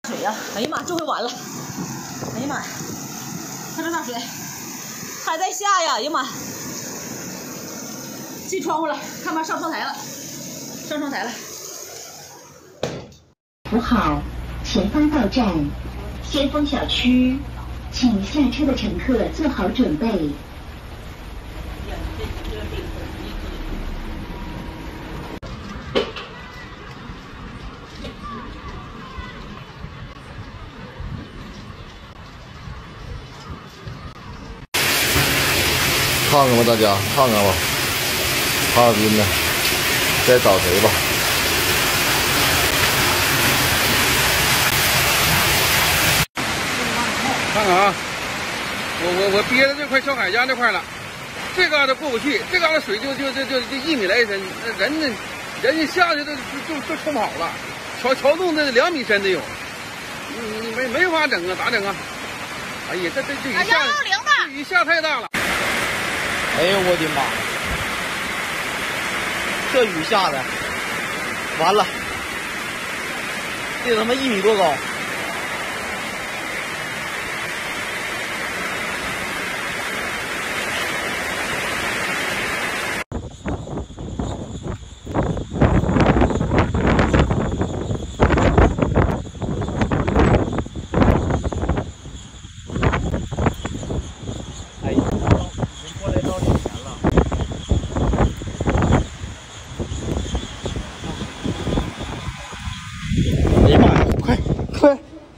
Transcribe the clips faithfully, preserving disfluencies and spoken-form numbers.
水呀、啊！哎呀妈，这回完了！哎呀妈呀，看这大水，还在下呀！哎呀妈，进窗户了，看吧，上窗台了，上窗台了。 扶好，前方到站，先锋小区，请下车的乘客做好准备。 看看吧，大家看看吧，哈尔滨的，该找谁吧？ 看看啊，我我我憋在这块小海家那块了，这嘎达过不去，这嘎达水就就就就就一米来深，人呢，人家下去都就都冲跑了，桥桥洞这两米深得有，你你没没法整啊，咋整啊？哎呀，这这这雨下，这雨下太大了。 哎呦我的妈！这雨下的，完了，这他妈一米多高。哎呀！ 哎呀妈呀！快快！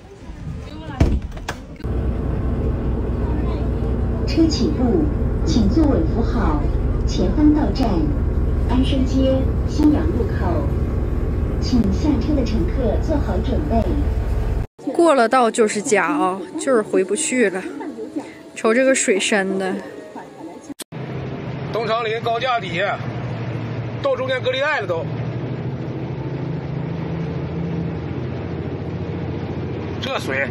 车起步，请坐稳扶好，前方到站，安生街新阳路口，请下车的乘客做好准备。 过了道就是家啊，就是回不去了。瞅这个水深的。 东长林高架底下，到中间隔离带了都。 这水，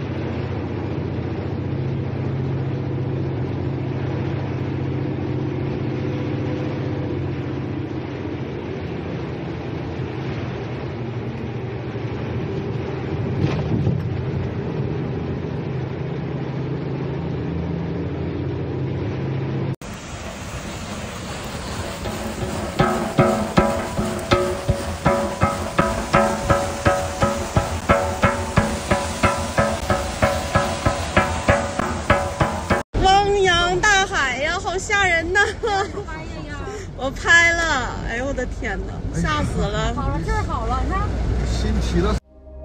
吓人呐！我拍了，哎呦我的天哪，吓死了！ 好了，这儿好了，你看。 新奇的。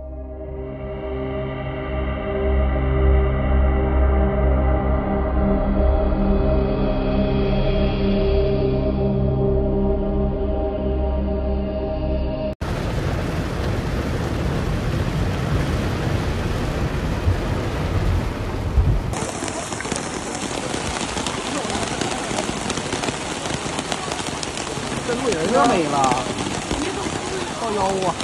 这路人可没了，靠腰啊！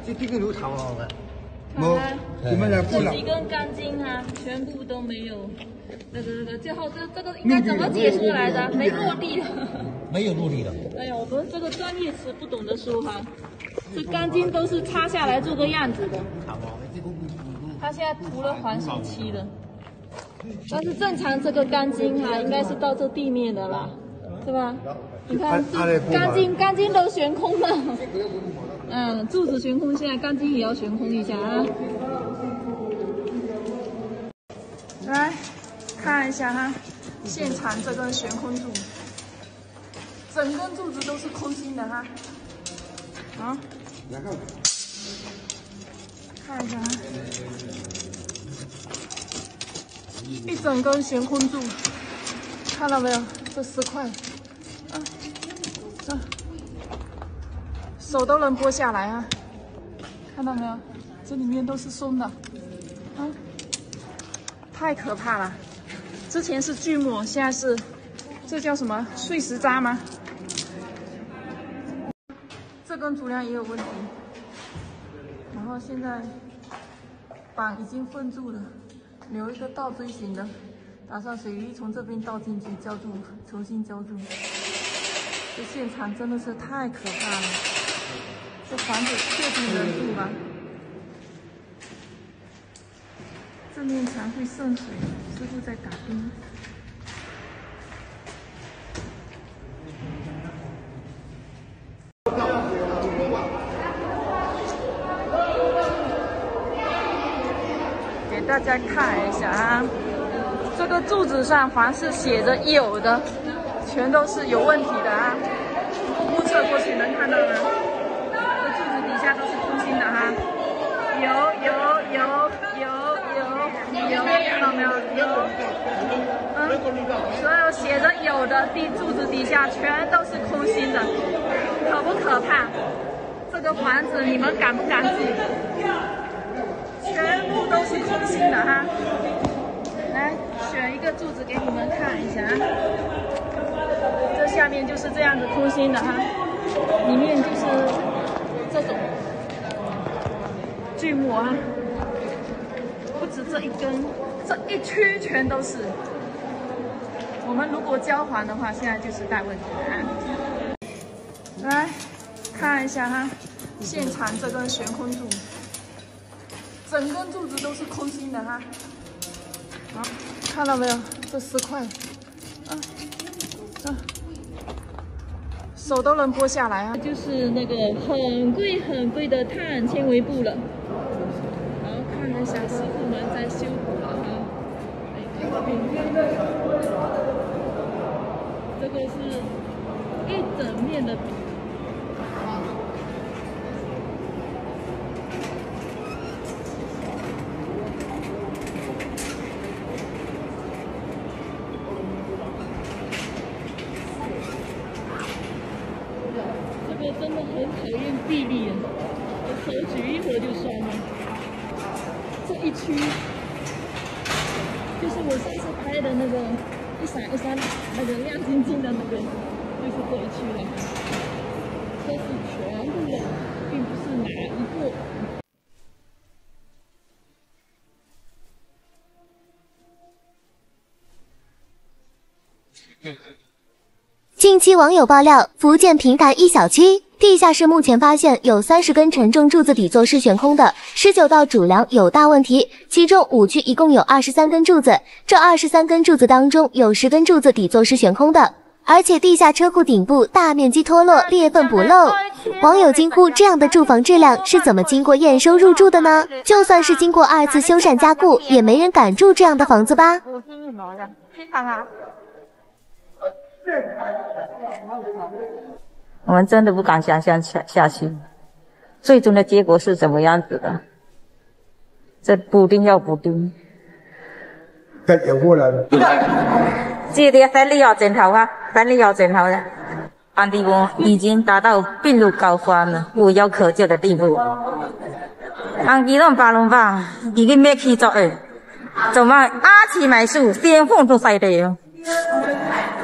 这这个有长毛的。 冇，你们来不了。 几根钢筋哈、啊，全部都没有。那个那个，最后这这个应该怎么解出来的？没落地的。 没有落地的。 哎呀，我们这个专业词不懂得说哈。这钢筋都是插下来这个样子的。它现在涂了环形漆的。但是正常这个钢筋哈、啊，应该是到这地面的啦，是吧？你看这钢筋钢筋都悬空了。嗯，柱子悬空，现在钢筋也要悬空一下啊。来看一下哈，现场这根悬空柱，整根柱子都是空心的哈。啊，看一下哈，一整根悬空柱，看到没有？这四块，啊，这。手都能剥下来啊！看到没有？这里面都是松的，啊，太可怕了！之前是锯末，现在是这叫什么碎石渣吗？这根竹梁也有问题，然后现在板已经封住了，留一个倒锥形的，打算水泥从这边倒进去浇筑，重新浇筑。这现场真的是太可怕了。这房子确定能住吗？这面墙会渗水，师傅在打钉。给大家看一下啊，这个柱子上凡是写着有的，全都是有问题的啊。目测过去能看到吗？底下都是空心的哈，有有有有有有，看到没有？有，嗯，所有写着有的地柱子底下全都是空心的，可不可怕？这个房子你们敢不敢住？全部都是空心的哈。来选一个柱子给你们看一下，这下面就是这样子空心的哈，里面就是这种锯末啊，不止这一根，这一区全都是。我们如果交还的话，现在就是带问题的啊。来看一下哈，现场这根悬空柱，整根柱子都是空心的哈。好，看到没有？这四块，啊啊。手都能剥下来啊！就是那个很贵很贵的碳纤维布了。然后看一下师傅们在修补了啊。这个是一整面的。真的很考验臂力，我手举一会儿就酸了。这一区就是我上次拍的那个一闪一闪那个亮晶晶的那个，就是这一区了。这是全部的，并不是哪一个。 近期网友爆料，福建平潭一小区地下室目前发现有三十根承重柱子底座是悬空的，十九道主梁有大问题，其中五区一共有二十三根柱子，这二十三根柱子当中有十根柱子底座是悬空的，而且地下车库顶部大面积脱落，裂缝补漏。网友惊呼，这样的住房质量是怎么经过验收入住的呢？就算是经过二次修缮加固，也没人敢住这样的房子吧？ 我们真的不敢想象下下去，最终的结果是怎么样子的？这补丁要补丁。 再也过来了。 这个三里要枕头啊，三里要枕头的，安迪翁已经达到病入膏肓了，无药可救的地步。安迪龙巴龙巴，已经没去做二，怎么阿奇买树先锋都晒的哟。